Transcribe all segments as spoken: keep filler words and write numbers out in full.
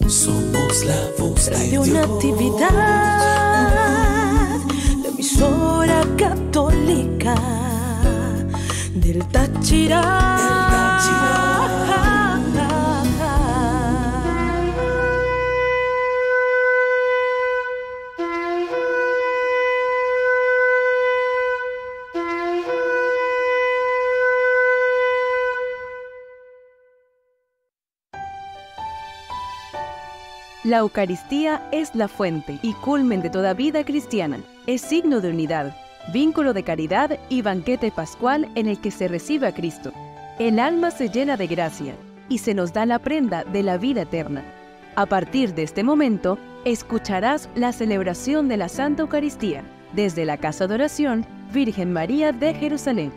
Somos la voz de Radio Natividad, la emisora católica del Táchira. La Eucaristía es la fuente y culmen de toda vida cristiana. Es signo de unidad, vínculo de caridad y banquete pascual en el que se recibe a Cristo. El alma se llena de gracia y se nos da la prenda de la vida eterna. A partir de este momento, escucharás la celebración de la Santa Eucaristía desde la Casa de Oración Virgen María de Jerusalén.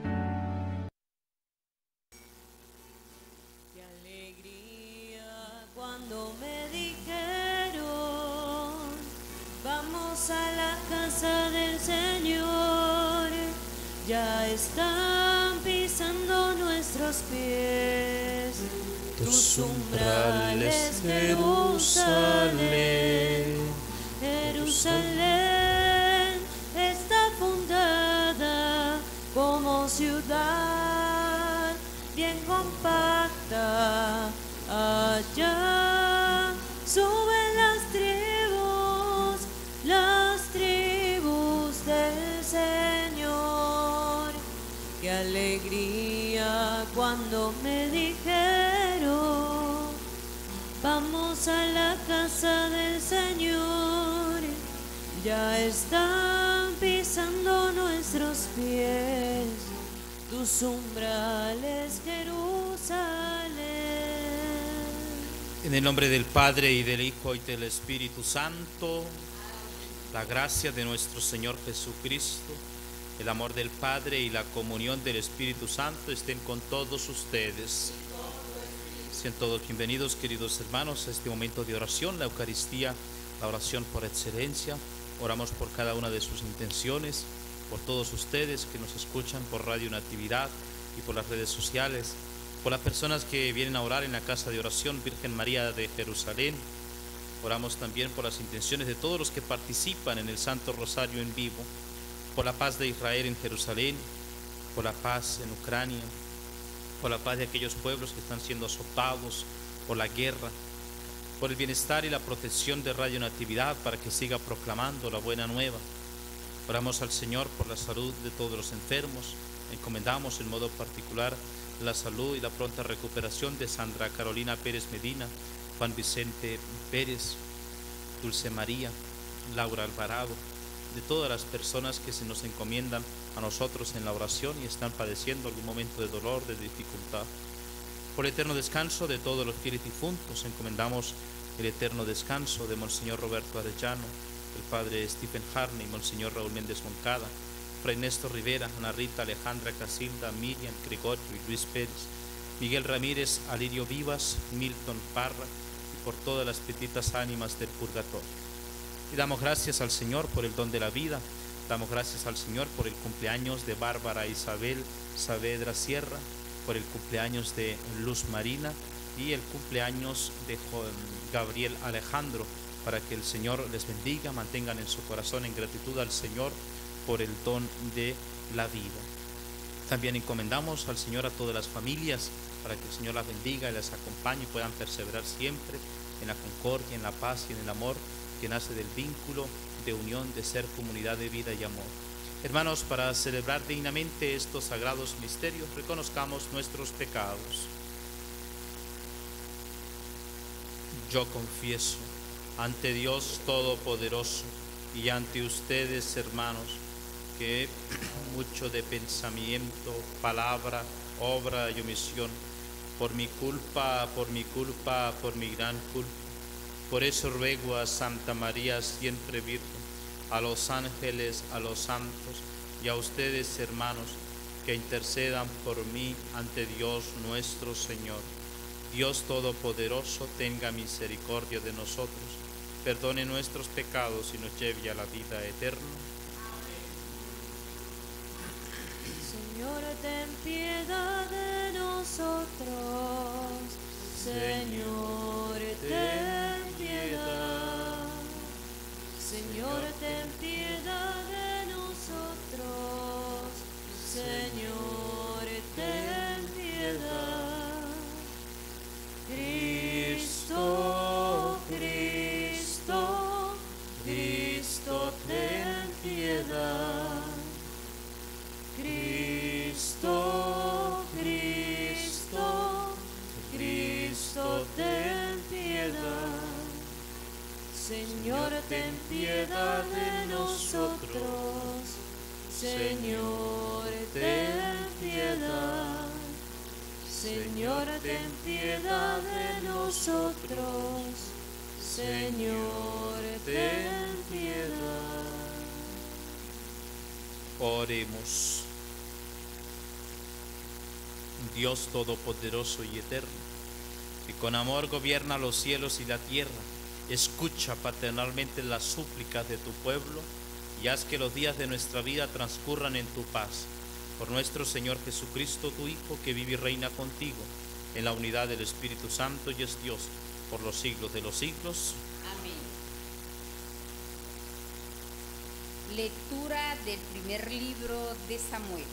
Ya están pisando nuestros pies tus umbrales, Jerusalén. Jerusalén está fundada como ciudad bien compacta. Allá suben las tribus, las tribus del Señor. Qué alegría cuando me dijeron, vamos a la casa del Señor. Ya están pisando nuestros pies tus umbrales, Jerusalén. En el nombre del Padre, y del Hijo, y del Espíritu Santo, la gracia de nuestro Señor Jesucristo, el amor del Padre y la comunión del Espíritu Santo estén con todos ustedes. Sean todos bienvenidos, queridos hermanos, a este momento de oración, la Eucaristía, la oración por excelencia. Oramos por cada una de sus intenciones, por todos ustedes que nos escuchan por Radio Natividad y por las redes sociales, por las personas que vienen a orar en la Casa de Oración Virgen María de Jerusalén. Oramos también por las intenciones de todos los que participan en el Santo Rosario en vivo, por la paz de Israel en Jerusalén, por la paz en Ucrania, por la paz de aquellos pueblos que están siendo azotados por la guerra, por el bienestar y la protección de Radio Natividad para que siga proclamando la buena nueva. Oramos al Señor por la salud de todos los enfermos. Encomendamos en modo particular la salud y la pronta recuperación de Sandra Carolina Pérez Medina, Juan Vicente Pérez, Dulce María, Laura Alvarado, de todas las personas que se nos encomiendan a nosotros en la oración y están padeciendo algún momento de dolor, de dificultad. Por el eterno descanso de todos los fieles difuntos, encomendamos el eterno descanso de Monseñor Roberto Arellano, el Padre Stephen Harney, Monseñor Raúl Méndez Moncada, Fray Néstor Rivera, Ana Rita, Alejandra Casilda, Miriam, Gregorio y Luis Pérez, Miguel Ramírez, Alirio Vivas, Milton Parra y por todas las petitas ánimas del purgatorio. Y damos gracias al Señor por el don de la vida, damos gracias al Señor por el cumpleaños de Bárbara Isabel Saavedra Sierra, por el cumpleaños de Luz Marina y el cumpleaños de Gabriel Alejandro, para que el Señor les bendiga, mantengan en su corazón en gratitud al Señor por el don de la vida. También encomendamos al Señor a todas las familias, para que el Señor las bendiga y las acompañe y puedan perseverar siempre en la concordia, en la paz y en el amor que nace del vínculo de unión, de ser comunidad de vida y amor. Hermanos, para celebrar dignamente estos sagrados misterios, reconozcamos nuestros pecados. Yo confieso ante Dios Todopoderoso y ante ustedes, hermanos, que mucho de pensamiento, palabra, obra y omisión, por mi culpa, por mi culpa, por mi gran culpa. Por eso ruego a Santa María, siempre Virgen, a los ángeles, a los santos y a ustedes, hermanos, que intercedan por mí ante Dios nuestro Señor. Dios Todopoderoso tenga misericordia de nosotros, perdone nuestros pecados y nos lleve a la vida eterna. Señor, ten piedad de nosotros. Señor, ten piedad Señor, ten piedad de nosotros. Señor, ten piedad. Señor, ten piedad de nosotros. Señor, ten piedad. Oremos. Dios todopoderoso y eterno, que con amor gobierna los cielos y la tierra, escucha paternalmente las súplicas de tu pueblo y haz que los días de nuestra vida transcurran en tu paz. Por nuestro Señor Jesucristo, tu Hijo, que vive y reina contigo en la unidad del Espíritu Santo y es Dios por los siglos de los siglos. Amén. Lectura del primer libro de Samuel.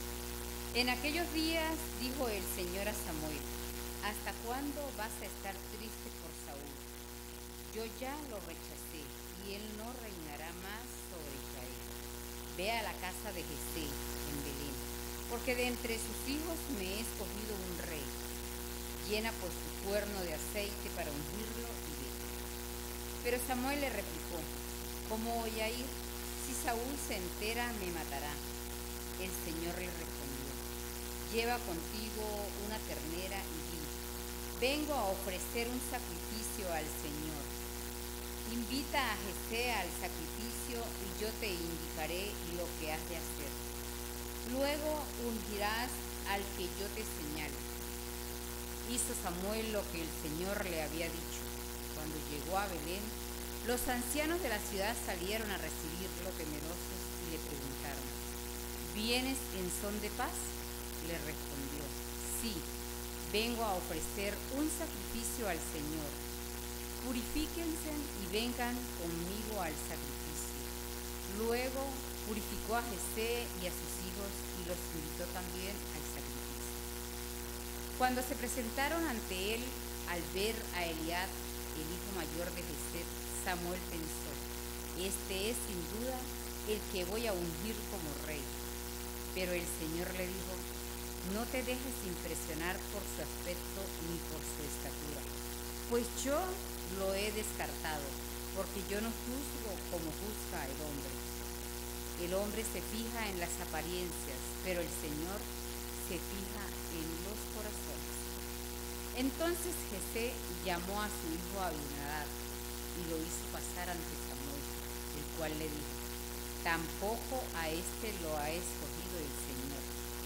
En aquellos días dijo el Señor a Samuel: ¿hasta cuándo vas a estar triste por Saúl? Yo ya lo rechacé y él no reinará más sobre Israel. Ve a la casa de Jesé en Belén, porque de entre sus hijos me he escogido un rey. Llena pues tu cuerno de aceite para ungirlo y vete. Pero Samuel le replicó: ¿cómo voy a ir? Si Saúl se entera, me matará. El Señor le respondió: lleva contigo una ternera y di: vengo a ofrecer un sacrificio al Señor. Invita a Jesé al sacrificio y yo te indicaré lo que has de hacer. Luego ungirás al que yo te señale. Hizo Samuel lo que el Señor le había dicho. Cuando llegó a Belén, los ancianos de la ciudad salieron a recibirlo temerosos y le preguntaron: ¿vienes en son de paz? Le respondió: sí, vengo a ofrecer un sacrificio al Señor. Purifíquense y vengan conmigo al sacrificio. Luego purificó a Jesé y a sus hijos y los invitó también al sacrificio. Cuando se presentaron ante él, al ver a Eliab, el hijo mayor de Jesé, Samuel pensó: este es sin duda el que voy a ungir como rey. Pero el Señor le dijo: no te dejes impresionar por su aspecto ni por su estatura, pues yo lo he descartado, porque yo no juzgo como juzga el hombre. El hombre se fija en las apariencias, pero el Señor se fija en los corazones. Entonces Jesé llamó a su hijo Abinadab y lo hizo pasar ante Samuel, el cual le dijo: tampoco a este lo ha escogido el Señor.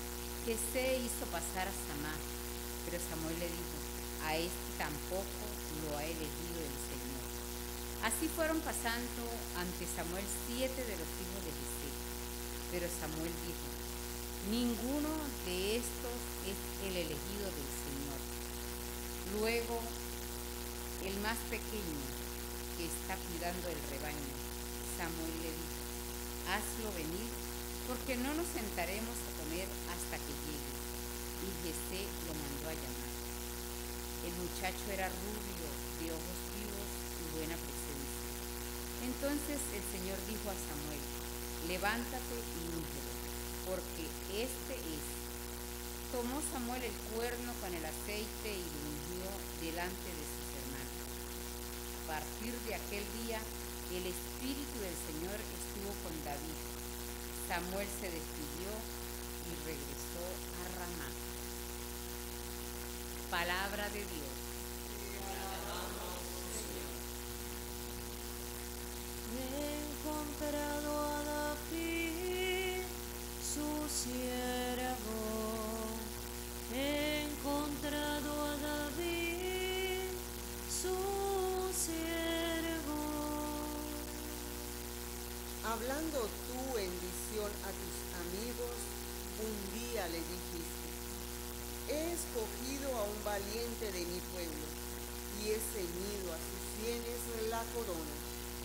Jesé hizo pasar a Samá, pero Samuel le dijo: a este tampoco lo ha elegido el Señor. Así fueron pasando ante Samuel siete de los hijos de Jesé, pero Samuel dijo: ninguno de estos es el elegido del Señor. Luego, el más pequeño, que está cuidando el rebaño, Samuel le dijo: hazlo venir, porque no nos sentaremos a comer hasta que llegue. Y Jesé lo mandó a llamar. El muchacho era rubio, de ojos vivos y buena presencia. Entonces el Señor dijo a Samuel: levántate y úngelo, porque este es. Tomó Samuel el cuerno con el aceite y lo ungió delante de sus hermanos. A partir de aquel día, el Espíritu del Señor estuvo con David. Samuel se despidió y regresó a Ramá. Palabra de Dios. He encontrado a David, su siervo. He encontrado a David, su siervo. Hablando tú en visión a tus amigos, un día le dijiste: he escogido a un valiente de mi pueblo y he ceñido a sus sienes la corona.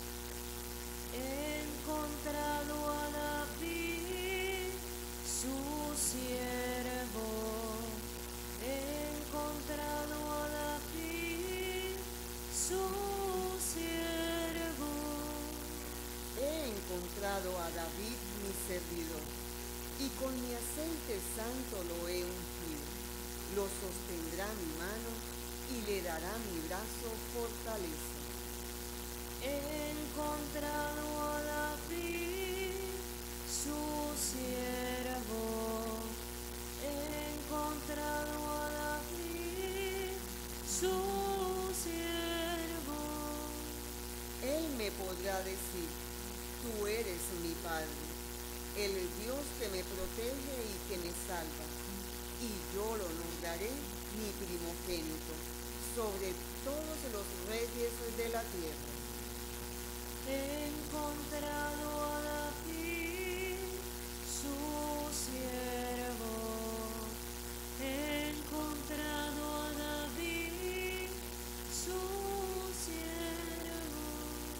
He encontrado a David, su siervo. He encontrado a David, su siervo. He encontrado a David mi servidor, y con mi aceite santo lo he ungido. Lo sostendrá mi mano y le dará mi brazo fortaleza. he encontrado a David, su siervo. He encontrado a David, su siervo. Él me podrá decir, tú eres mi Padre, el Dios que me protege y que me salva, y yo lo nombraré mi primogénito sobre todos los reyes de la tierra. He encontrado a David, su siervo. He encontrado a David, su siervo.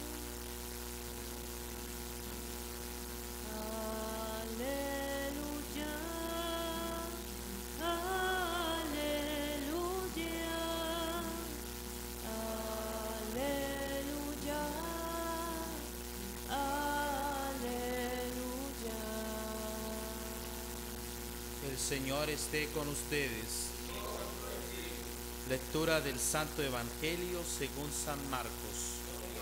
Aleluya, aleluya, aleluya, aleluya. El Señor esté con ustedes. Lectura del Santo Evangelio según San Marcos.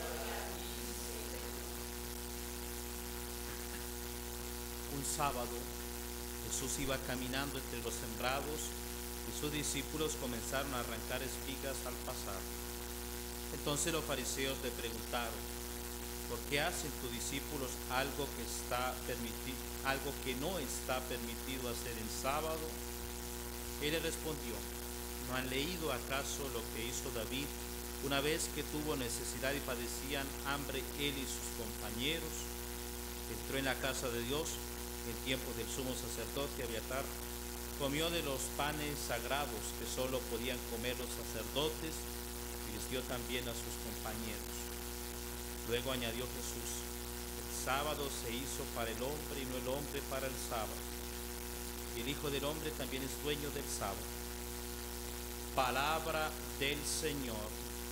Un sábado, Jesús iba caminando entre los sembrados y sus discípulos comenzaron a arrancar espigas al pasar. Entonces los fariseos le preguntaron, ¿por qué hacen tus discípulos algo que está permitido, algo que no está permitido hacer en sábado? Él le respondió, ¿no han leído acaso lo que hizo David una vez que tuvo necesidad y padecían hambre él y sus compañeros? Entró en la casa de Dios en tiempo del sumo sacerdote Abiatar, comió de los panes sagrados que solo podían comer los sacerdotes y les dio también a sus compañeros. Luego añadió Jesús, el sábado se hizo para el hombre y no el hombre para el sábado. Y el Hijo del Hombre también es dueño del sábado. Palabra del Señor.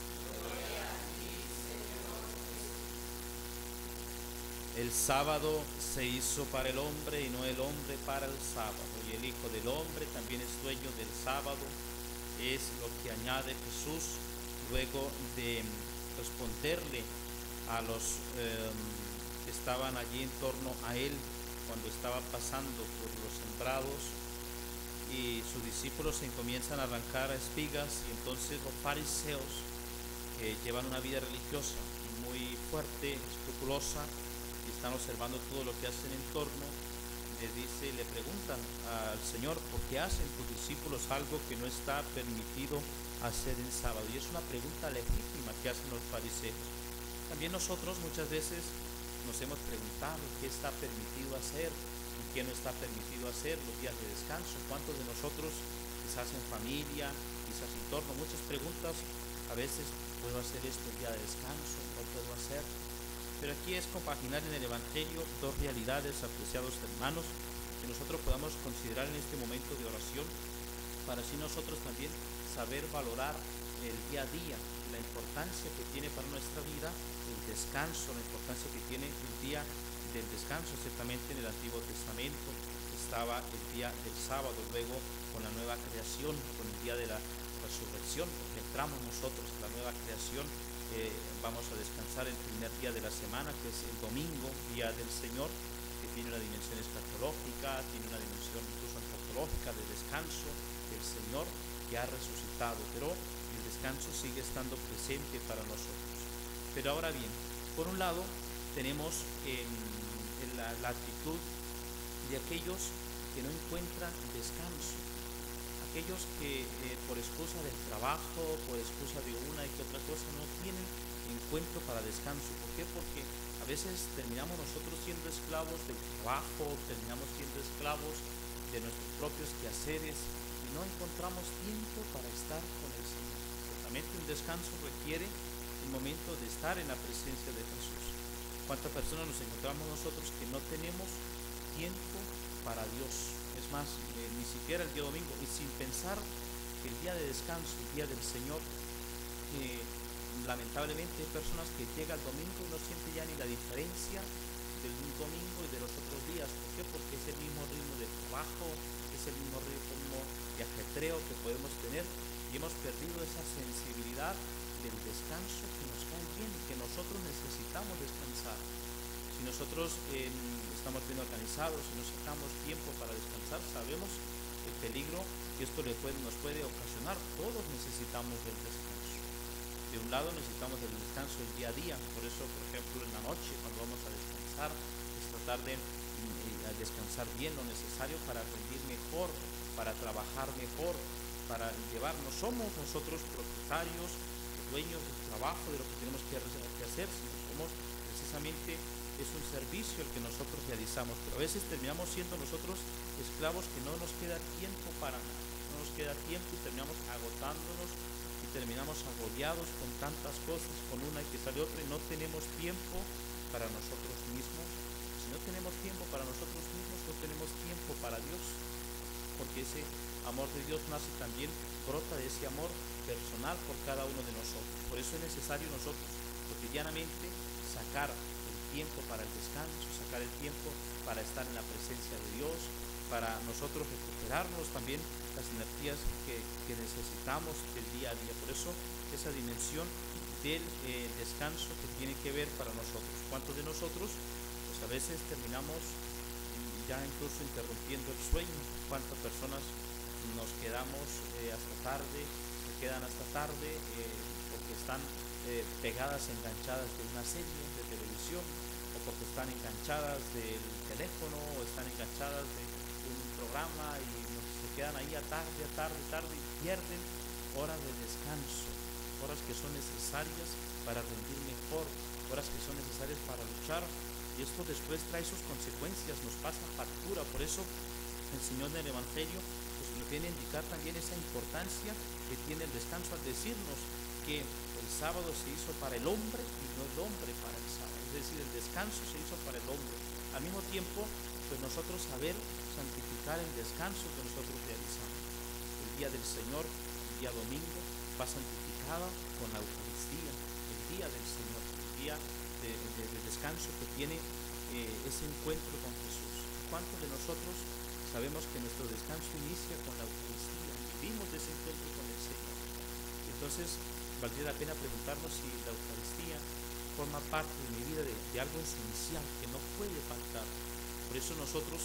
El sábado se hizo para el hombre y no el hombre para el sábado. Y el Hijo del Hombre también es dueño del sábado. Es lo que añade Jesús luego de responderle a los eh, que estaban allí en torno a él cuando estaba pasando por los sembrados, y sus discípulos se comienzan a arrancar espigas, y entonces los fariseos, que llevan una vida religiosa muy fuerte, escrupulosa, y están observando todo lo que hacen en torno, le dice, le preguntan al Señor, ¿por qué hacen tus discípulos algo que no está permitido hacer en sábado? Y es una pregunta legítima que hacen los fariseos. También nosotros muchas veces nos hemos preguntado qué está permitido hacer y qué no está permitido hacer los días de descanso. ¿Cuántos de nosotros, quizás en familia, quizás en torno, muchas preguntas, a veces puedo hacer esto el día de descanso, no puedo hacer? Pero aquí es compaginar en el Evangelio dos realidades, apreciados hermanos, que nosotros podamos considerar en este momento de oración, para así nosotros también saber valorar el día a día, la importancia que tiene para nuestra vida el descanso, la importancia que tiene el día del descanso. Ciertamente en el Antiguo Testamento estaba el día del sábado, luego con la nueva creación, con el día de la resurrección, porque entramos nosotros en la nueva creación. Eh, vamos a descansar el primer día de la semana, que es el domingo, día del Señor, que tiene una dimensión escatológica, tiene una dimensión incluso antropológica de descanso del Señor que ha resucitado, pero el descanso sigue estando presente para nosotros. Pero ahora bien, por un lado tenemos en, en la, la actitud de aquellos que no encuentran descanso, aquellos que eh, por excusa del trabajo, por excusa de una y que otra cosa, no tienen encuentro para descanso. ¿Por qué? Porque a veces terminamos nosotros siendo esclavos del trabajo, terminamos siendo esclavos de nuestros propios quehaceres y no encontramos tiempo para estar con el Señor. Ciertamente un descanso requiere un momento de estar en la presencia de Jesús. ¿Cuántas personas nos encontramos nosotros que no tenemos tiempo para Dios? Es más, eh, ni siquiera el día domingo, y sin pensar que el día de descanso, el día del Señor, eh, lamentablemente hay personas que llega el domingo y no siente ya ni la diferencia del domingo y de los otros días. ¿Por qué? Porque es el mismo ritmo de trabajo, es el mismo ritmo de ajetreo que podemos tener, y hemos perdido esa sensibilidad del descanso que nos cae bien que nosotros necesitamos descansar. Si nosotros eh, estamos bien organizados, si nos sacamos tiempo para descansar, sabemos el peligro que esto le puede, nos puede ocasionar. Todos necesitamos del descanso. De un lado necesitamos del descanso el día a día, por eso, por ejemplo, en la noche, cuando vamos a descansar, es tratar de eh, descansar bien lo necesario para rendir mejor, para trabajar mejor, para llevar. No somos nosotros propietarios, dueños del trabajo, de lo que tenemos que, que hacer, sino somos precisamente, es un servicio el que nosotros realizamos, pero a veces terminamos siendo nosotros esclavos que no nos queda tiempo para nada, no nos queda tiempo y terminamos agotándonos y terminamos agobiados con tantas cosas, con una y que sale otra, y no tenemos tiempo para nosotros mismos. Si no tenemos tiempo para nosotros mismos, no tenemos tiempo para Dios, porque ese amor de Dios nace también, brota de ese amor personal por cada uno de nosotros. Por eso es necesario nosotros cotidianamente sacar el tiempo para el descanso, sacar el tiempo para estar en la presencia de Dios, para nosotros recuperarnos también las energías que, que necesitamos del día a día. Por eso esa dimensión del eh, descanso que tiene que ver para nosotros. ¿Cuántos de nosotros pues a veces terminamos ya incluso interrumpiendo el sueño? ¿Cuántas personas nos quedamos eh, hasta tarde, se quedan hasta tarde eh, porque están eh, pegadas, enganchadas de una serie de televisión, o porque están enganchadas del teléfono, o están enganchadas de un programa, y nos, se quedan ahí a tarde, a tarde, tarde, y pierden horas de descanso, horas que son necesarias para rendir mejor, horas que son necesarias para luchar, y esto después trae sus consecuencias, nos pasa factura. Por eso el Señor del Evangelio pues nos viene a indicar también esa importancia que tiene el descanso al decirnos que el sábado se hizo para el hombre y no el hombre para el sábado. Es decir, el descanso se hizo para el hombre. Al mismo tiempo, pues nosotros saber santificar el descanso que nosotros realizamos. El día del Señor, el día domingo, va santificada con la Eucaristía, el día del Señor, el día de, de, de descanso que tiene eh, ese encuentro con Jesús. ¿Cuántos de nosotros sabemos que nuestro descanso inicia con la Eucaristía? Vivimos de ese encuentro con el Señor. Entonces, valdría la pena preguntarnos si la Eucaristía forma parte de mi vida de, de algo esencial que no puede faltar. Por eso nosotros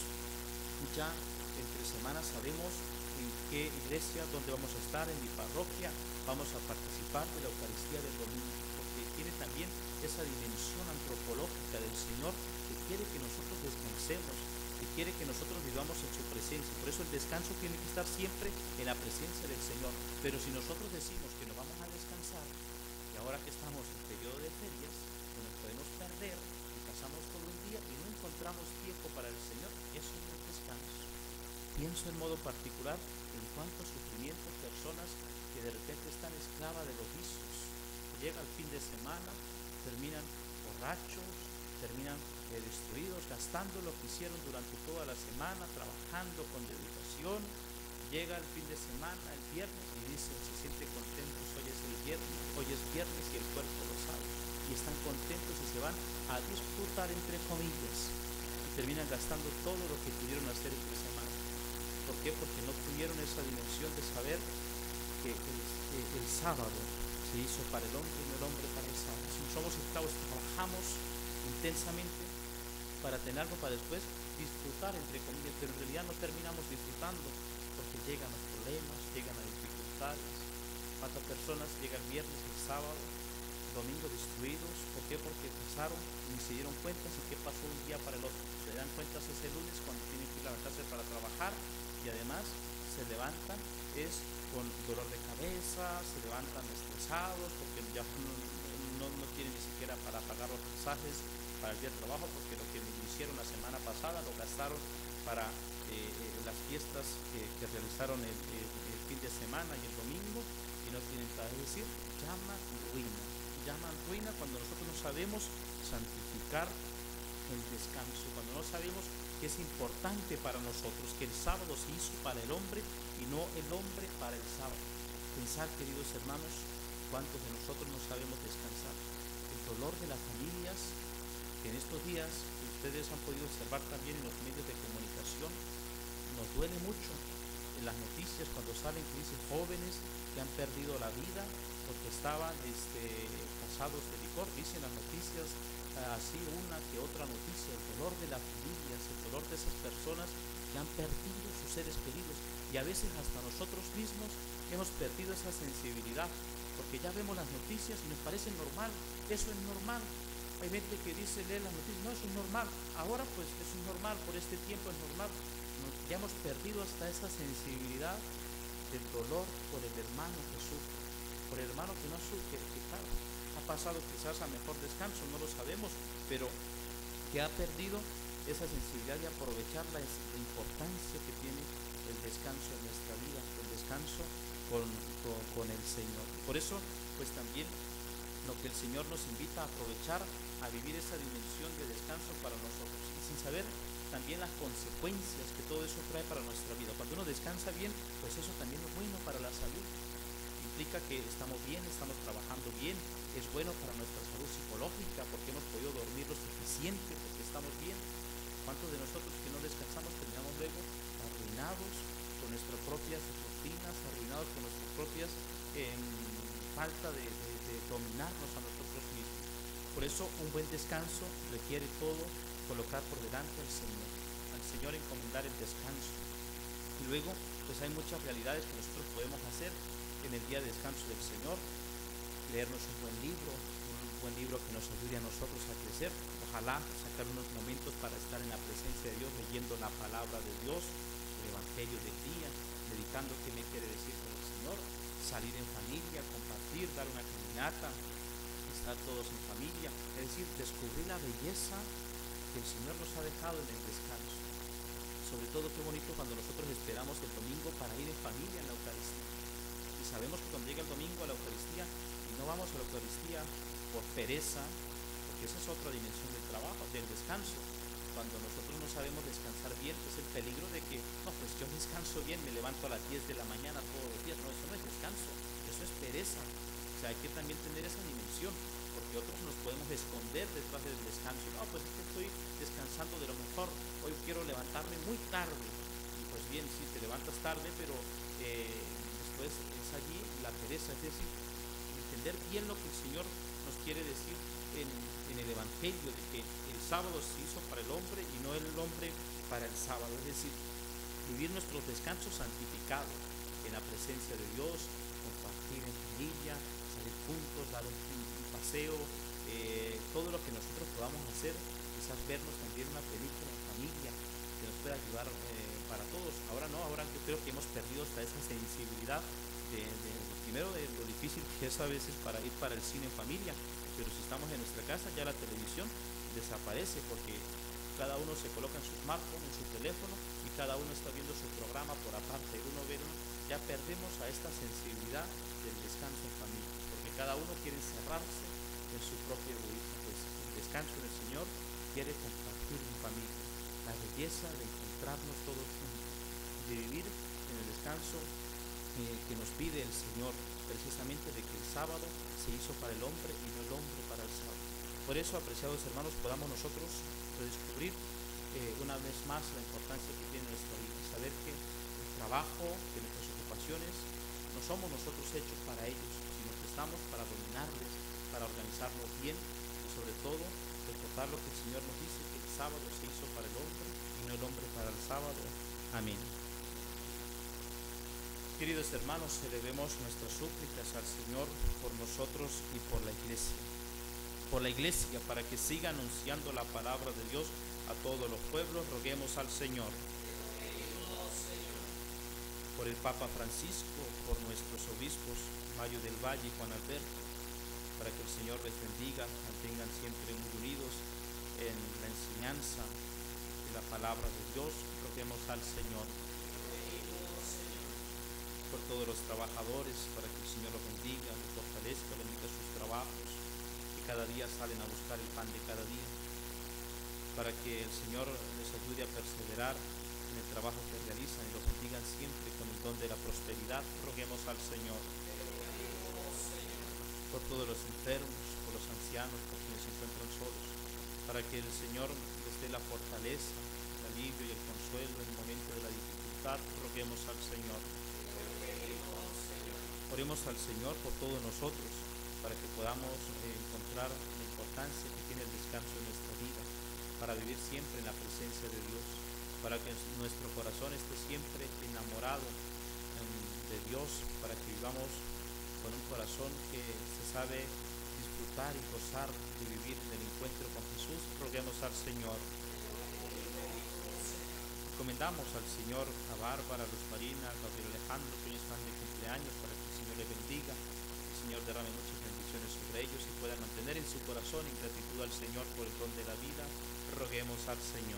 ya entre semanas sabemos en qué iglesia, dónde vamos a estar, en mi parroquia, vamos a participar de la Eucaristía del domingo, porque tiene también esa dimensión antropológica del Señor que quiere que nosotros descansemos, que quiere que nosotros vivamos en su presencia. Por eso el descanso tiene que estar siempre en la presencia del Señor. Pero si nosotros decimos que nos vamos a descansar, y ahora que estamos en periodo de ferias, que nos podemos perder y pasamos todo el día y no encontramos tiempo para el Señor, eso no es descanso. Pienso en modo particular en cuántos sufrimientos, personas que de repente están esclavas de los vicios, que llega el fin de semana, terminan borrachos, terminan eh, destruidos, gastando lo que hicieron durante toda la semana, trabajando con dedicación. Llega el fin de semana, el viernes, y dicen, se sienten contentos, hoy es el viernes, hoy es viernes y el cuerpo lo sabe. Y están contentos y se van a disfrutar, entre comillas, y terminan gastando todo lo que pudieron hacer entre semana. ¿Por qué? Porque no tuvieron esa dimensión de saber que el, que el sábado se hizo para el hombre y no el hombre para el sábado. Si somos esclavos, trabajamos intensamente para tener algo para después disfrutar, entre comillas, pero en realidad no terminamos disfrutando porque llegan los problemas, llegan las dificultades. ¿Cuántas personas llegan el viernes, el sábado, el domingo destruidos? ¿Por qué? Porque pasaron y se dieron cuenta y qué pasó un día para el otro. Se dan cuenta ese lunes cuando tienen que levantarse para trabajar y además se levantan es con dolor de cabeza, se levantan estresados porque ya no, no, no tienen ni siquiera para pagar los pasajes para el día de trabajo, porque lo que hicieron la semana pasada lo gastaron para eh, las fiestas que, que realizaron el, el, el fin de semana y el domingo, y no tienen para decir, llaman ruina, llaman ruina cuando nosotros no sabemos santificar el descanso, cuando no sabemos que es importante para nosotros, que el sábado se hizo para el hombre y no el hombre para el sábado. Pensar, queridos hermanos, cuántos de nosotros no sabemos descansar. El dolor de las familias, que en estos días ustedes han podido observar también en los medios de comunicación, nos duele mucho el en las noticias cuando salen que dicen jóvenes que han perdido la vida porque estaban este, pasados de licor. Dicen las noticias eh, así una que otra noticia, el dolor de las familias, el dolor de esas personas que han perdido sus seres queridos, y a veces hasta nosotros mismos hemos perdido esa sensibilidad, porque ya vemos las noticias y nos parece normal, eso es normal. Hay gente que dice, lee las noticias, no, eso es normal, ahora pues eso es normal, por este tiempo es normal. Nos, ya hemos perdido hasta esa sensibilidad del dolor por el hermano que sufre, por el hermano que no sufre, que claro, ha pasado quizás a mejor descanso, no lo sabemos, pero que ha perdido esa sensibilidad de aprovechar la, la importancia que tiene el descanso en nuestra vida, el descanso con, con, con el Señor. Por eso, pues también lo que el Señor nos invita a aprovechar, a vivir esa dimensión de descanso para nosotros, y sin saber también las consecuencias que todo eso trae para nuestra vida. Cuando uno descansa bien, pues eso también es bueno para la salud. Implica que estamos bien, estamos trabajando bien, es bueno para nuestra salud psicológica, porque hemos podido dormir lo suficiente, porque estamos bien. ¿Cuántos de nosotros que no descansamos terminamos luego arruinados con nuestras propias rutinas, arruinados con nuestras propias eh, falta de, de, de dominarnos a nosotros mismos? Por eso un buen descanso requiere todo colocar por delante al Señor, al Señor encomendar el descanso. Y luego pues hay muchas realidades que nosotros podemos hacer en el día de descanso del Señor. Leernos un buen libro, un buen libro que nos ayude a nosotros a crecer. Ojalá sacar unos momentos para estar en la presencia de Dios, leyendo la palabra de Dios, el Evangelio del día, meditando qué me quiere decir con el Señor, salir en familia, compartir, dar una caminata, estar todos en familia, es decir, descubrir la belleza que el Señor nos ha dejado en el descanso. Sobre todo qué bonito cuando nosotros esperamos el domingo para ir en familia en la Eucaristía. Y sabemos que cuando llega el domingo a la Eucaristía y no vamos a la Eucaristía por pereza, porque esa es otra dimensión del trabajo, del descanso. Cuando nosotros no sabemos descansar bien, es el peligro de que, no, pues yo descanso bien, me levanto a las diez de la mañana todos los días. No, eso no es descanso, eso es pereza. O sea, hay que también tener esa dimensión, porque otros nos podemos esconder detrás del descanso. No, pues es que estoy descansando de lo mejor, hoy quiero levantarme muy tarde. Y pues bien, sí, te levantas tarde, pero eh, después es allí la pereza, es decir, entender bien lo que el Señor nos quiere decir en, en el Evangelio, de que el sábado se hizo para el hombre y no el hombre para el sábado. Es decir, vivir nuestros descansos santificados en la presencia de Dios, compartir en familia, salir juntos, dar un, un paseo, eh, todo lo que nosotros podamos hacer, quizás vernos también una película en familia que nos pueda ayudar eh, para todos. Ahora no, ahora yo creo que hemos perdido hasta esa sensibilidad de, de, primero de lo difícil que es a veces para ir para el cine en familia, pero si estamos en nuestra casa ya la televisión desaparece, porque cada uno se coloca en su smartphone, en su teléfono, y cada uno está viendo su programa por aparte, uno ve uno. Ya perdemos a esta sensibilidad del descanso en familia, porque cada uno quiere encerrarse en su propio egoísmo. Pues el descanso del Señor quiere compartir en familia, la belleza de encontrarnos todos juntos, de vivir en el descanso eh, que nos pide el Señor, precisamente de que el sábado se hizo para el hombre y no el hombre para el sábado. Por eso, apreciados hermanos, podamos nosotros redescubrir eh, una vez más la importancia que tiene nuestra vida, saber que el trabajo, que nuestras ocupaciones, no somos nosotros hechos para ellos, sino que estamos para dominarles, para organizarnos bien, y sobre todo recordar lo que el Señor nos dice, que el sábado se hizo para el hombre y no el hombre para el sábado. Amén. Queridos hermanos, elevemos nuestras súplicas al Señor por nosotros y por la Iglesia. Por la Iglesia, para que siga anunciando la palabra de Dios a todos los pueblos, roguemos al Señor. Por el Papa Francisco, por nuestros obispos, Mario del Valle y Juan Alberto, para que el Señor les bendiga, mantengan siempre muy unidos en la enseñanza de la palabra de Dios, roguemos al Señor. Por todos los trabajadores, para que el Señor los bendiga, los fortalezca, bendiga sus trabajos, que cada día salen a buscar el pan de cada día, para que el Señor les ayude a perseverar en el trabajo que realizan y los bendigan siempre con el don de la prosperidad, roguemos al Señor. Por todos los enfermos, por los ancianos, por quienes se encuentran solos, para que el Señor les dé la fortaleza, el alivio y el consuelo en el momento de la dificultad. voluntad, roguemos al Señor. Oremos al Señor por todos nosotros, para que podamos eh, encontrar la importancia que tiene el descanso en nuestra vida, para vivir siempre en la presencia de Dios, para que nuestro corazón esté siempre enamorado de Dios, para que vivamos con un corazón que se sabe disfrutar y gozar de vivir en el encuentro con Jesús. Roguemos al Señor. Encomendamos al Señor a Bárbara, a Luz Marina, a Gabriel Alejandro, que hoy están de cumpleaños, para que el Señor les bendiga, el Señor derrame muchas bendiciones sobre ellos y puedan mantener en su corazón en gratitud al Señor por el don de la vida. Roguemos al Señor.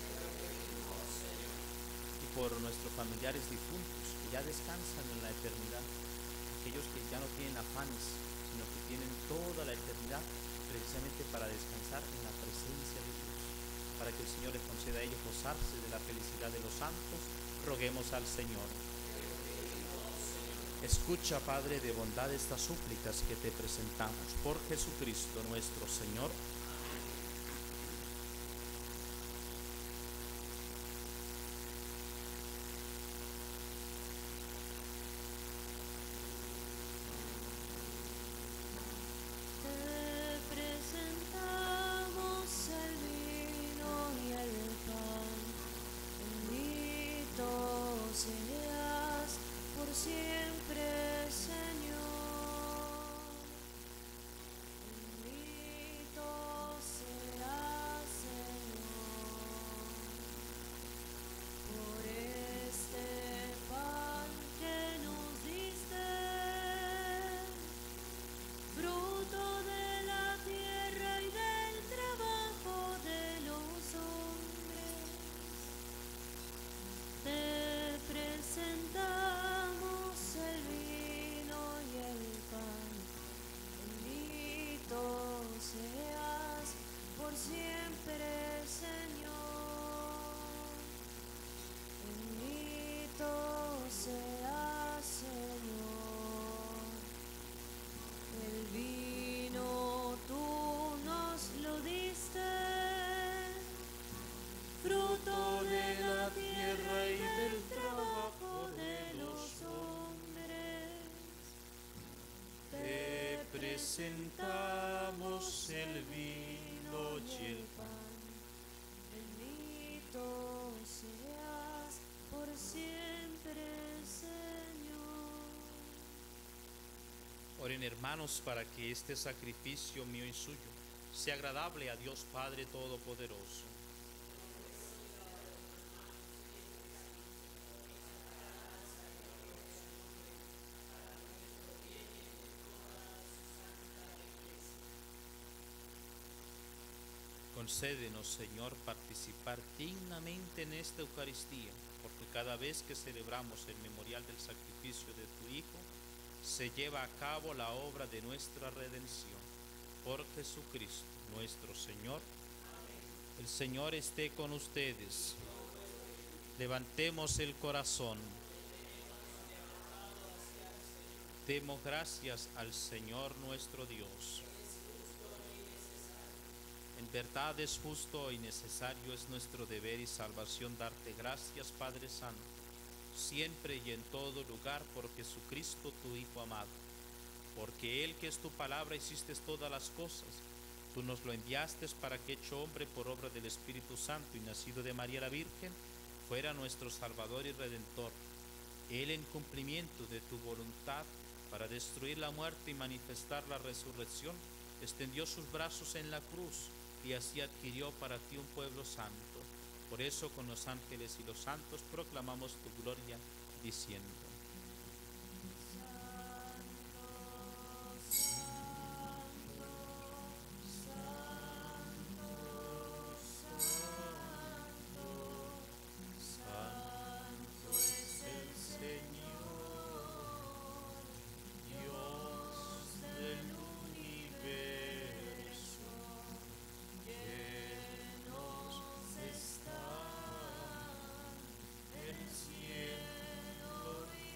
Y por nuestros familiares difuntos que ya descansan en la eternidad, aquellos que ya no tienen afanes, sino que tienen toda la eternidad precisamente para descansar en la presencia de Dios, para que el Señor les conceda a ellos gozarse de la felicidad de los santos. Roguemos al Señor. Escucha, Padre de bondad, estas súplicas que te presentamos por Jesucristo nuestro Señor. Seas por siempre, Señor. Bendito seas, Señor, por este pan que nos diste, fruto de la tierra y del trabajo de los hombres. Te presentamos el vino y el pan. Bendito seas por siempre, Señor. Bendito seas, Señor. El vino tú nos lo diste, fruto de la tierra y del trabajo de los hombres. Te presentamos el vino y el pan. Bendito seas por siempre, Señor. Oren, hermanos, para que este sacrificio mío y suyo sea agradable a Dios Padre Todopoderoso. Concédenos, Señor, participar dignamente en esta Eucaristía, porque cada vez que celebramos el memorial del sacrificio de tu Hijo, se lleva a cabo la obra de nuestra redención. Por Jesucristo nuestro Señor. Amén. El Señor esté con ustedes. Levantemos el corazón. Demos gracias al Señor nuestro Dios. En verdad es justo y necesario, es nuestro deber y salvación darte gracias, Padre Santo, siempre y en todo lugar, por Jesucristo tu Hijo amado, porque Él, que es tu palabra, hiciste todas las cosas. Tú nos lo enviaste para que, hecho hombre por obra del Espíritu Santo y nacido de María la Virgen, fuera nuestro Salvador y Redentor. Él, en cumplimiento de tu voluntad, para destruir la muerte y manifestar la resurrección, extendió sus brazos en la cruz y así adquirió para ti un pueblo santo. Por eso con los ángeles y los santos proclamamos tu gloria, diciendo: Santo es el Señor, Dios del universo. Llenos están el cielo y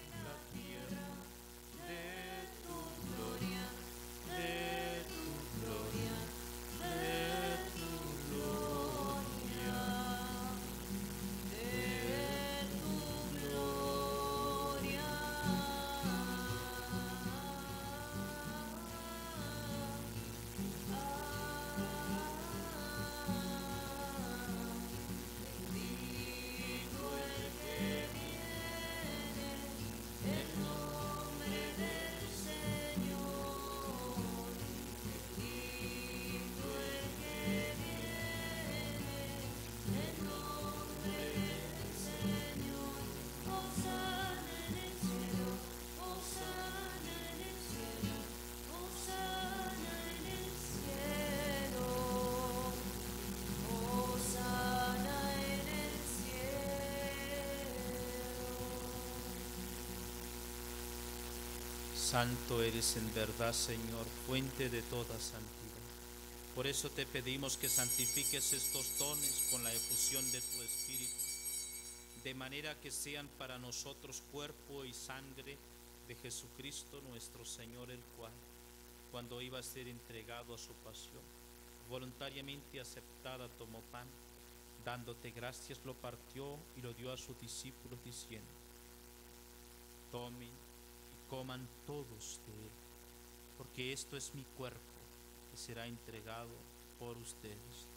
Santo eres en verdad, Señor, fuente de toda santidad. Por eso te pedimos que santifiques estos dones con la efusión de tu Espíritu, de manera que sean para nosotros cuerpo y sangre de Jesucristo nuestro Señor, el cual, cuando iba a ser entregado a su pasión, voluntariamente aceptada, tomó pan, dándote gracias, lo partió y lo dio a sus discípulos, diciendo: tomen y coman todos de él, porque esto es mi cuerpo, que será entregado por ustedes.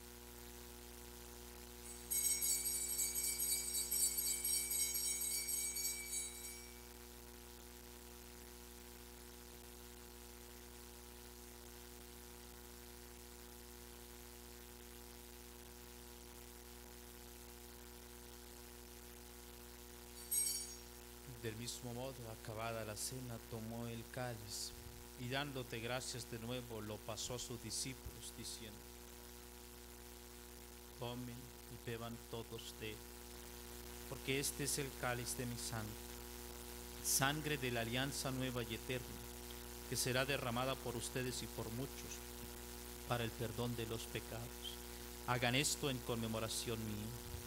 Del mismo modo, acabada la cena, tomó el cáliz y dándote gracias de nuevo, lo pasó a sus discípulos, diciendo: tomen y beban todos de él, porque este es el cáliz de mi sangre, sangre de la alianza nueva y eterna, que será derramada por ustedes y por muchos para el perdón de los pecados. Hagan esto en conmemoración mía.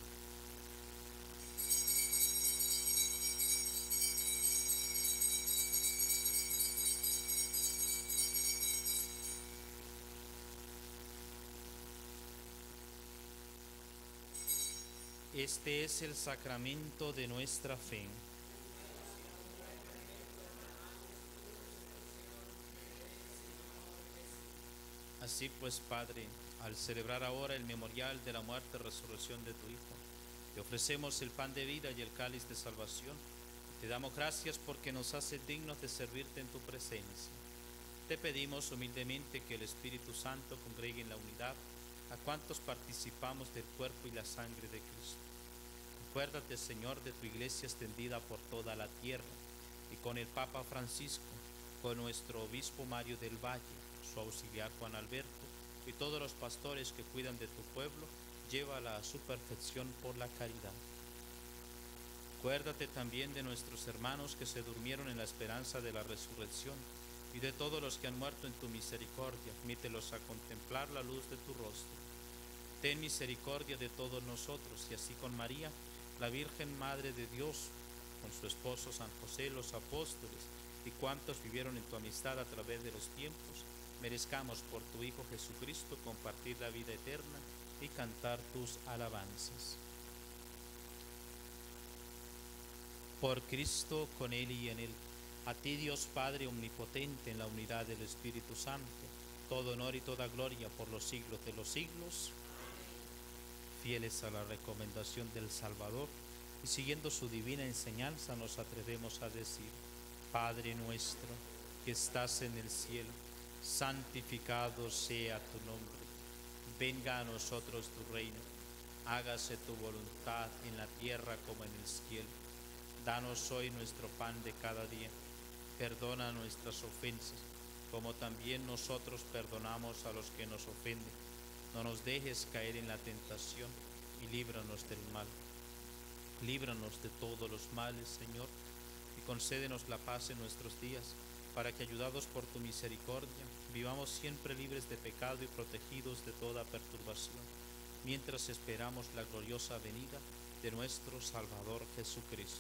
Este es el sacramento de nuestra fe. Así pues, Padre, al celebrar ahora el memorial de la muerte y resurrección de tu Hijo, te ofrecemos el pan de vida y el cáliz de salvación. Te damos gracias porque nos haces dignos de servirte en tu presencia. Te pedimos humildemente que el Espíritu Santo congregue en la unidad a cuantos participamos del cuerpo y la sangre de Cristo. Acuérdate, Señor, de tu iglesia extendida por toda la tierra, y con el Papa Francisco, con nuestro obispo Mario del Valle, su auxiliar Juan Alberto, y todos los pastores que cuidan de tu pueblo, llévala a su perfección por la caridad. Acuérdate también de nuestros hermanos que se durmieron en la esperanza de la resurrección, y de todos los que han muerto en tu misericordia, admítelos a contemplar la luz de tu rostro. Ten misericordia de todos nosotros, y así con María, la Virgen Madre de Dios, con su esposo San José, los apóstoles, y cuantos vivieron en tu amistad a través de los tiempos, merezcamos por tu Hijo Jesucristo compartir la vida eterna y cantar tus alabanzas. Por Cristo, con Él y en Él, a ti, Dios Padre omnipotente, en la unidad del Espíritu Santo, todo honor y toda gloria por los siglos de los siglos. Fieles a la recomendación del Salvador y siguiendo su divina enseñanza, nos atrevemos a decir: Padre nuestro que estás en el cielo, santificado sea tu nombre. Venga a nosotros tu reino. Hágase tu voluntad en la tierra como en el cielo. Danos hoy nuestro pan de cada día. Perdona nuestras ofensas, como también nosotros perdonamos a los que nos ofenden. No nos dejes caer en la tentación y líbranos del mal. Líbranos de todos los males, Señor, y concédenos la paz en nuestros días, para que, ayudados por tu misericordia, vivamos siempre libres de pecado y protegidos de toda perturbación, mientras esperamos la gloriosa venida de nuestro Salvador Jesucristo.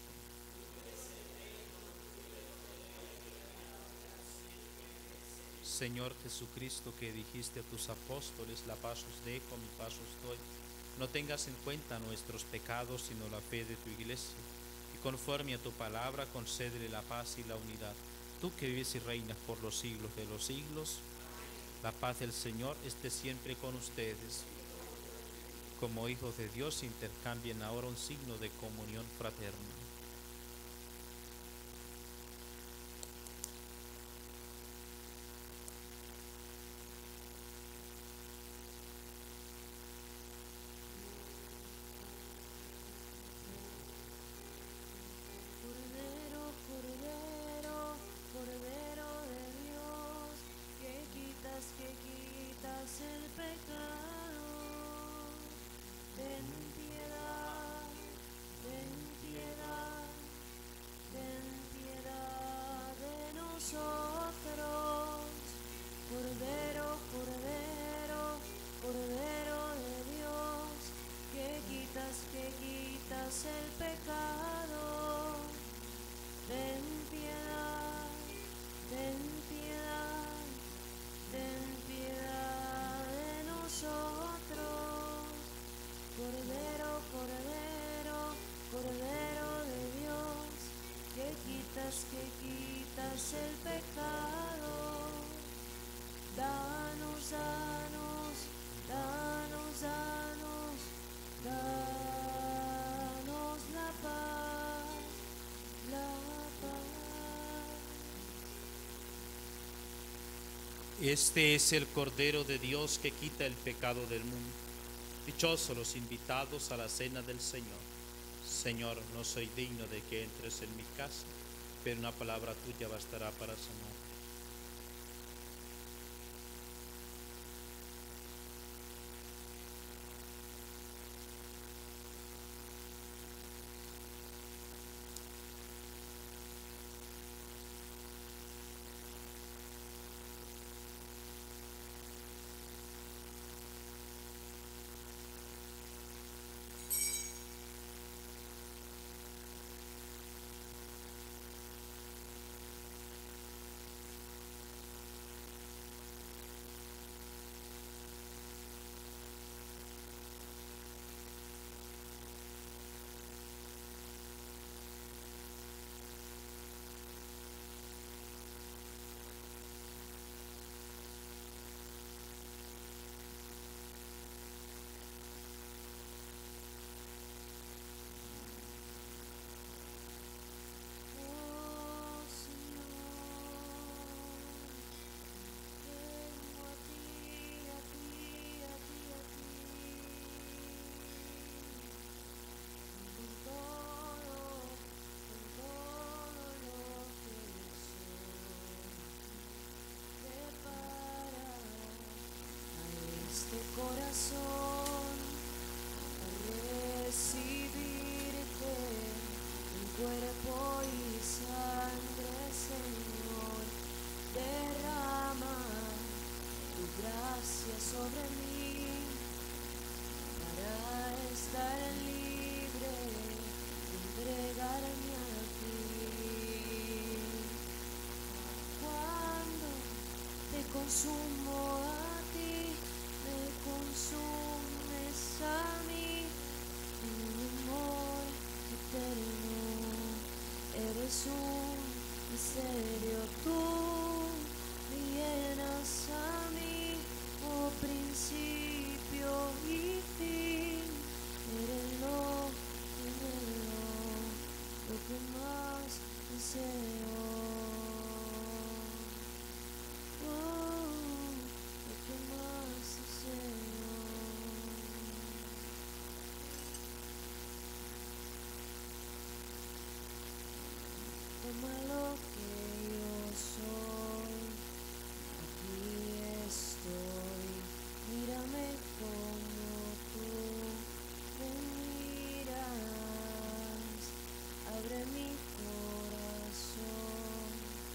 Señor Jesucristo, que dijiste a tus apóstoles: la paz os dejo, mi paz os doy, no tengas en cuenta nuestros pecados, sino la fe de tu iglesia, y conforme a tu palabra concédele la paz y la unidad. Tú que vives y reinas por los siglos de los siglos, la paz del Señor esté siempre con ustedes. Como hijos de Dios, intercambien ahora un signo de comunión fraterna. Cordero, Cordero, Cordero de Dios, que quitas, que quitas el pecado. Ten piedad, ten piedad. quitas el pecado. Danos, danos, danos, danos, danos la paz, la paz. Este es el Cordero de Dios que quita el pecado del mundo. Dichosos los invitados a la cena del Señor. Señor, no soy digno de que entres en mi casa, pero una palabra tuya bastará para sanar. Oh Señor, vengo a ti, a ti, a ti, a ti, con todo, con todo lo que soy. Prepara a este corazón a recibirte en cuerpo y sangre, Señor. Derrama tu gracia sobre mí para estar libre y entregarme a ti. Cuando te consumo a ti, me consumes a mí. Un amor eterno, eres un misterio. Tú me llenas a mí, oh principio y fin. Eres lo primero, lo que más deseo. Oh, lo que más deseo. Toma lo que yo soy, aquí estoy. Mírame como tú me miras. Abre mi corazón,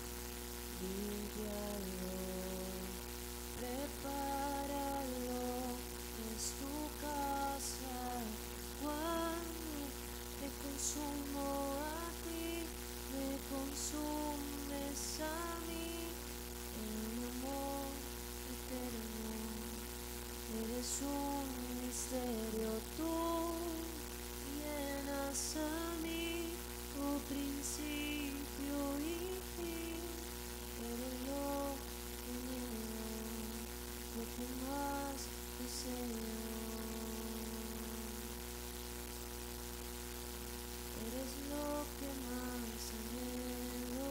límpialo, prepáralo, es tu casa. Cuando te consumo a ti, me consumes a mí. En amor eterno, eres un misterio. Tú llenas a mí, oh principio y fin. Eres lo primero, lo que más deseo. Eres lo que más anhelo,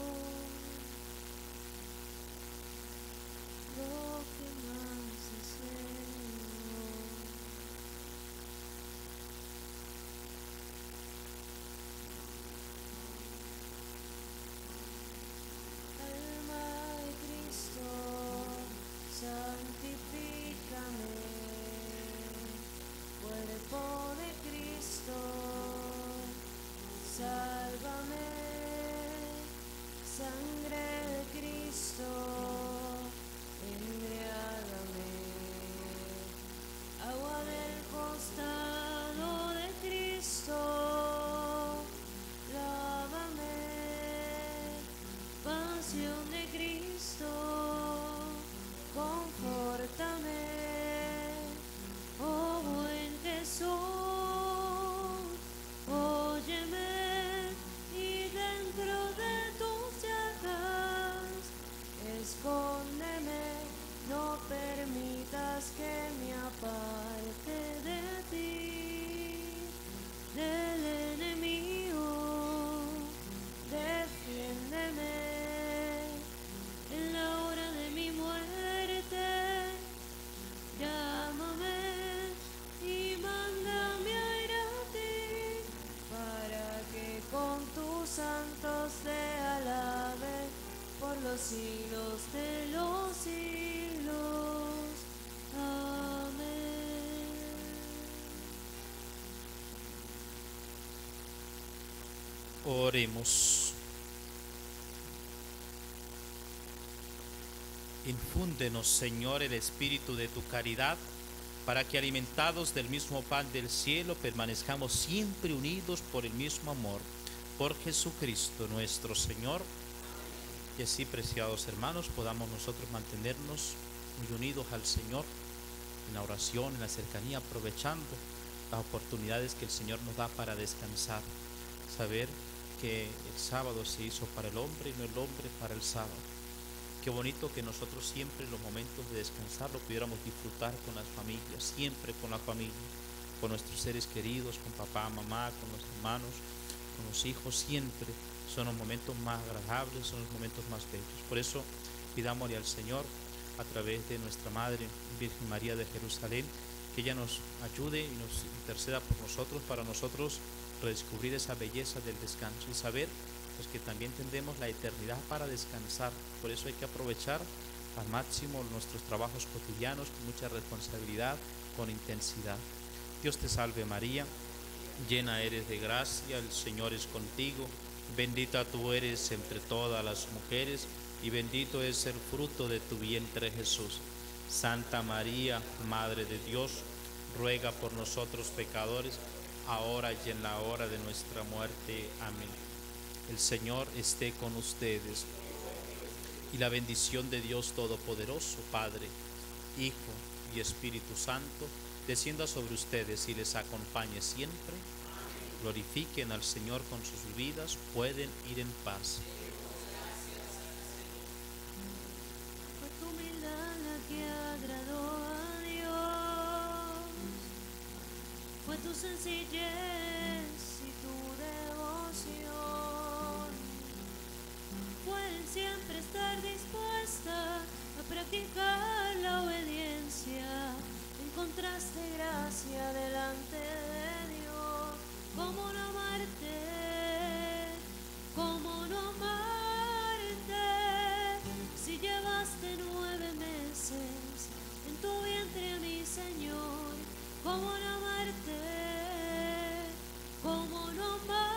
lo que más deseo. Alma de Cristo, santifícame. Cuerpo de Cristo, santifícame. santos te alaben por los siglos de los siglos. Amén. Oremos. Infúndenos, Señor, el espíritu de tu caridad, para que, alimentados del mismo pan del cielo, permanezcamos siempre unidos por el mismo amor. Por Jesucristo nuestro Señor. Y así, preciados hermanos, podamos nosotros mantenernos muy unidos al Señor en la oración, en la cercanía, aprovechando las oportunidades que el Señor nos da para descansar. Saber que el sábado se hizo para el hombre y no el hombre para el sábado. Qué bonito que nosotros siempre en los momentos de descansar lo pudiéramos disfrutar con las familias, siempre con la familia, con nuestros seres queridos, con papá, mamá, con los hermanos, con los hijos. Siempre son los momentos más agradables, son los momentos más bellos. Por eso pidámosle al Señor, a través de nuestra Madre Virgen María de Jerusalén, que ella nos ayude y nos interceda por nosotros, para nosotros redescubrir esa belleza del descanso y saber pues que también tendremos la eternidad para descansar. Por eso hay que aprovechar al máximo nuestros trabajos cotidianos con mucha responsabilidad, con intensidad. Dios te salve María, llena eres de gracia, el Señor es contigo, bendita tú eres entre todas las mujeres y bendito es el fruto de tu vientre Jesús. Santa María, Madre de Dios, ruega por nosotros pecadores, ahora y en la hora de nuestra muerte. Amén. El Señor esté con ustedes, y la bendición de Dios Todopoderoso, Padre, Hijo y Espíritu Santo, descienda sobre ustedes y les acompañe siempre. Glorifiquen al Señor con sus vidas, pueden ir en paz. Fue tu humildad la que agradó a Dios, fue tu sencillez y tu devoción. Fue el siempre estar dispuesta a practicar la obediencia. Encontraste gracia delante de Dios. ¿Cómo no amarte? ¿Cómo no amarte? Si llevaste nueve meses en tu vientre a mi Señor. ¿Cómo no amarte? ¿Cómo no amarte?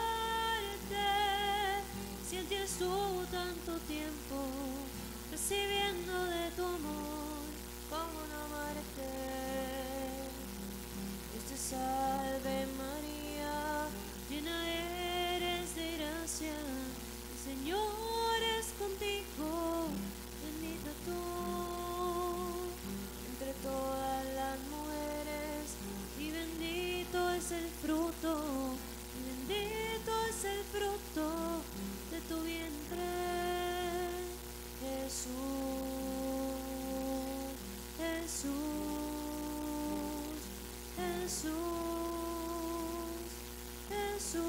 Si en ti estuvo tanto tiempo recibiendo de tu amor, ¿cómo no amarte? Dios te salve María, llena eres de gracia, el Señor es contigo, bendita tú entre todas las mujeres, y bendito es el fruto, y bendito es el fruto de tu vientre, Jesús, Jesús, Jesús, Jesús.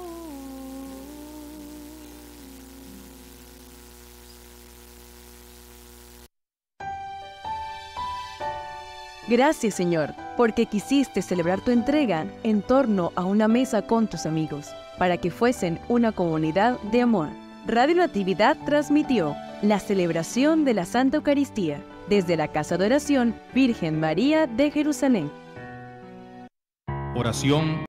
Gracias, Señor, porque quisiste celebrar tu entrega en torno a una mesa con tus amigos, para que fuesen una comunidad de amor. Radio Natividad transmitió la celebración de la Santa Eucaristía desde la Casa de Oración Virgen María de Jerusalén. Oración